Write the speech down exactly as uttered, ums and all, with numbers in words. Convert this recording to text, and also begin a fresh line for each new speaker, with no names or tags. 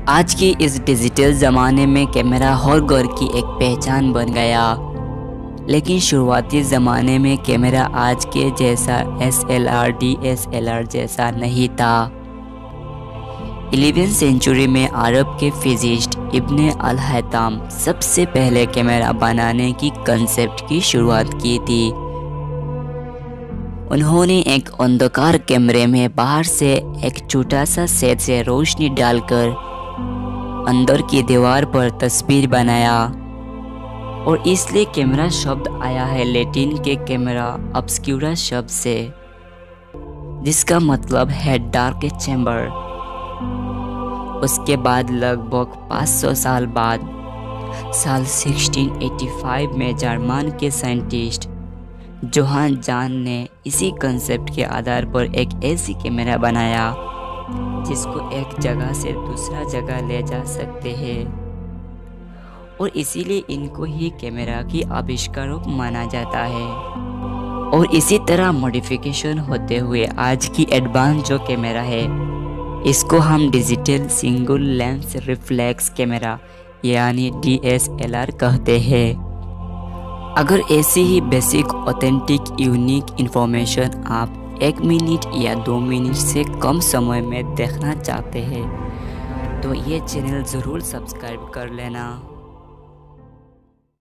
आज की इस डिजिटल ज़माने में कैमरा हर घर की एक पहचान बन गया, लेकिन शुरुआती ज़माने में कैमरा आज के जैसा S L R, D S L R जैसा नहीं था। इलेवेंथ सेंचुरी में अरब के फिजिस्ट इब्ने अल-हैथम सबसे पहले कैमरा बनाने की कंसेप्ट की शुरुआत की थी। उन्होंने एक अंधकार कैमरे में बाहर से एक छोटा सा सेट से रोशनी डालकर अंदर की दीवार पर तस्वीर बनाया, और इसलिए कैमरा शब्द आया है लैटिन के कैमरा ऑब्स्क्यूरा शब्द से, जिसका मतलब है डार्क चैम्बर। उसके बाद लगभग पाँच सौ साल बाद साल सोलह सौ पचासी में जर्मन के साइंटिस्ट जोहान जान ने इसी कंसेप्ट के आधार पर एक ऐसी कैमरा बनाया जिसको एक जगह से दूसरा जगह ले जा सकते हैं, और इसीलिए इनको ही कैमरा की आविष्कारक माना जाता है। और इसी तरह मॉडिफिकेशन होते हुए आज की एडवांस जो कैमरा है, इसको हम digital single lens reflex camera यानी डी एस एल आर कहते हैं। अगर ऐसी ही बेसिक ऑथेंटिक यूनिक इन्फॉर्मेशन आप एक मिनट या दो मिनट से कम समय में देखना चाहते हैं तो ये चैनल ज़रूर सब्सक्राइब कर लेना।